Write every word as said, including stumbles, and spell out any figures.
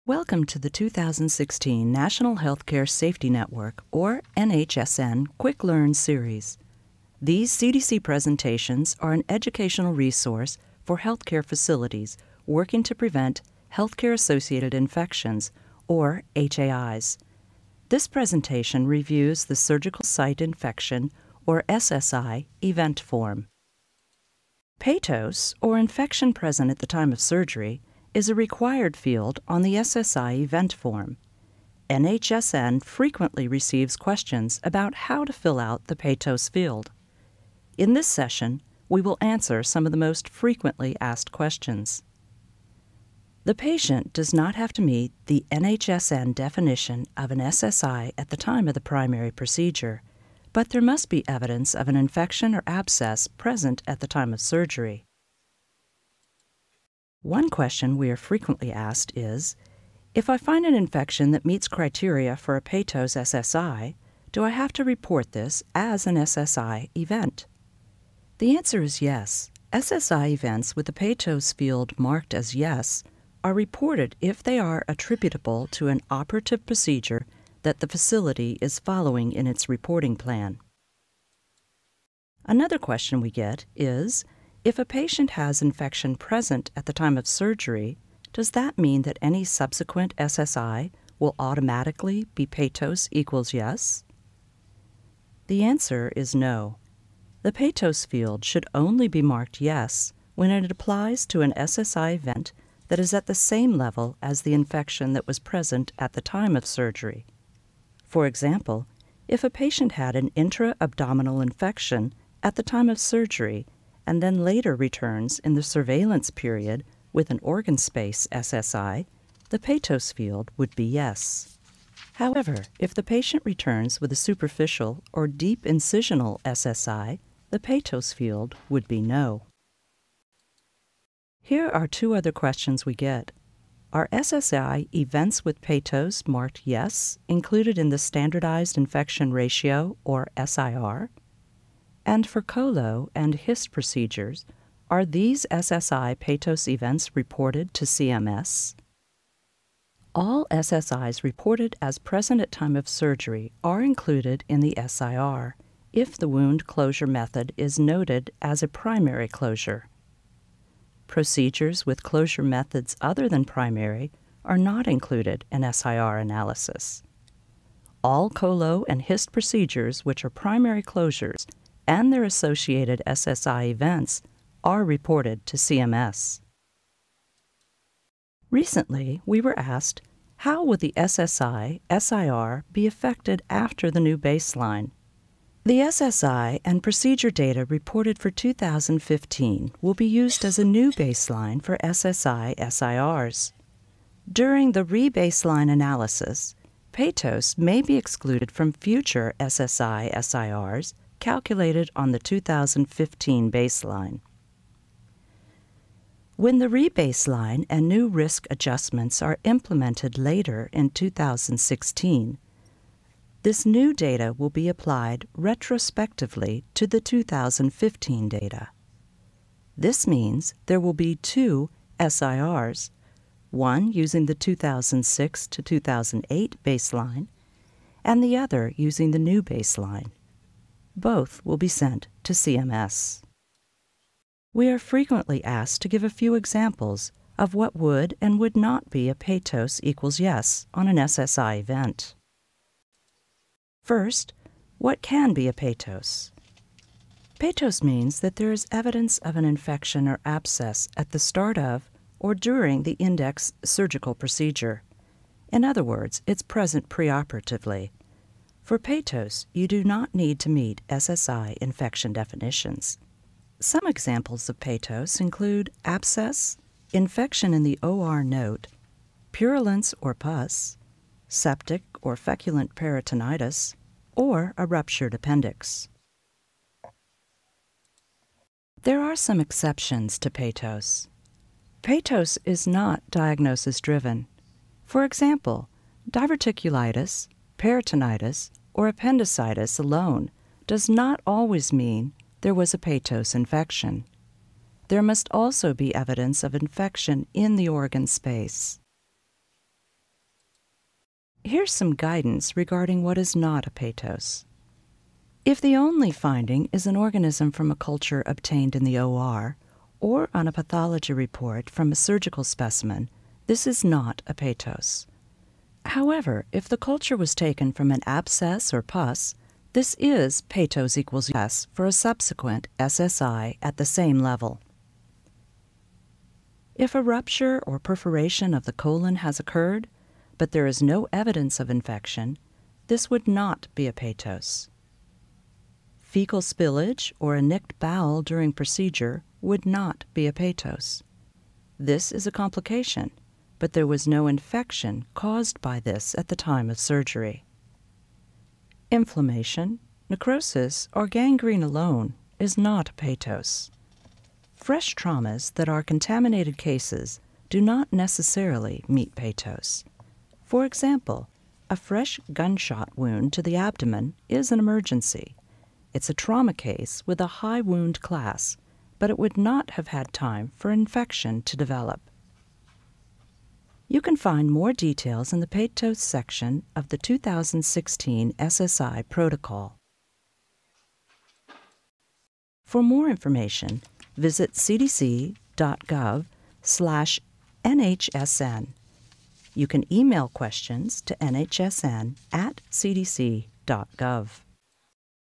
Welcome to the two thousand sixteen National Healthcare Safety Network, or N H S N, Quick Learn series. These C D C presentations are an educational resource for healthcare facilities working to prevent healthcare-associated infections, or H A Is. This presentation reviews the surgical site infection, or S S I, event form. PATOS, or infection present at the time of surgery, is a required field on the S S I event form. N H S N frequently receives questions about how to fill out the PATOS field. In this session, we will answer some of the most frequently asked questions. The patient does not have to meet the N H S N definition of an S S I at the time of the primary procedure, but there must be evidence of an infection or abscess present at the time of surgery. One question we are frequently asked is, if I find an infection that meets criteria for a PATOS S S I, do I have to report this as an S S I event? The answer is yes. S S I events with the PATOS field marked as yes are reported if they are attributable to an operative procedure that the facility is following in its reporting plan. Another question we get is, if a patient has infection present at the time of surgery, does that mean that any subsequent S S I will automatically be PATOS equals yes? The answer is no. The PATOS field should only be marked yes when it applies to an S S I event that is at the same level as the infection that was present at the time of surgery. For example, if a patient had an intra-abdominal infection at the time of surgery and then later returns in the surveillance period with an organ space S S I, the PATOS field would be yes. However, if the patient returns with a superficial or deep incisional S S I, the PATOS field would be no. Here are two other questions we get. Are S S I events with PATOS marked yes included in the Standardized Infection Ratio, or S I R? And for colo and hist procedures, are these S S I PATOS events reported to C M S? All S S Is reported as present at time of surgery are included in the S I R if the wound closure method is noted as a primary closure. Procedures with closure methods other than primary are not included in S I R analysis. All colo and hist procedures which are primary closures and their associated S S I events are reported to C M S. Recently, we were asked, how will the S S I S I R be affected after the new baseline? The S S I and procedure data reported for two thousand fifteen will be used as a new baseline for S S I S I Rs. During the re-baseline analysis, PATOS may be excluded from future S S I S I Rs calculated on the two thousand fifteen baseline. When the re-baseline and new risk adjustments are implemented later in two thousand sixteen, this new data will be applied retrospectively to the two thousand fifteen data. This means there will be two S I Rs, one using the two thousand six to two thousand eight baseline, and the other using the new baseline. Both will be sent to C M S. We are frequently asked to give a few examples of what would and would not be a PATOS equals yes on an S S I event. First, what can be a PATOS? PATOS means that there is evidence of an infection or abscess at the start of or during the index surgical procedure. In other words, it's present preoperatively. For PATOS, you do not need to meet S S I infection definitions. Some examples of PATOS include abscess, infection in the O R node, purulence or pus, septic or feculent peritonitis, or a ruptured appendix. There are some exceptions to PATOS. PATOS is not diagnosis-driven. For example, diverticulitis, peritonitis, or appendicitis alone does not always mean there was a PATOS infection. There must also be evidence of infection in the organ space. Here's some guidance regarding what is not a PATOS. If the only finding is an organism from a culture obtained in the O R or on a pathology report from a surgical specimen, this is not a PATOS. However, if the culture was taken from an abscess or pus, this is PATOS equals yes for a subsequent S S I at the same level. If a rupture or perforation of the colon has occurred, but there is no evidence of infection, this would not be a PATOS. Fecal spillage or a nicked bowel during procedure would not be a PATOS. This is a complication, but there was no infection caused by this at the time of surgery. Inflammation, necrosis, or gangrene alone is not a PATOS. Fresh traumas that are contaminated cases do not necessarily meet PATOS. For example, a fresh gunshot wound to the abdomen is an emergency. It's a trauma case with a high wound class, but it would not have had time for infection to develop. You can find more details in the PATOS section of the two thousand sixteen S S I protocol. For more information, visit c d c dot gov slash N H S N. You can email questions to N H S N at c d c dot gov.